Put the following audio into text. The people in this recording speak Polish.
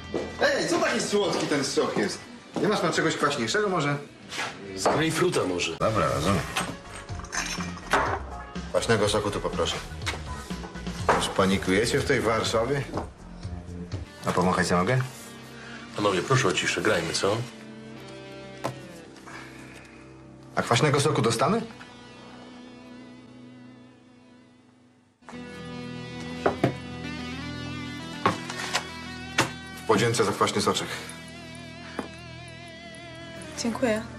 Ej, co taki słodki ten sok jest? Nie masz na czegoś kwaśniejszego może? Z grejpfruta może. Dobra, rozumiem. Kwaśnego soku tu poproszę. Już panikujecie w tej Warszawie? A pomachać nie mogę? Panowie, proszę o ciszę, grajmy, co? A kwaśnego soku dostanę? W podzięce za kwaśny soczek. Dziękuję.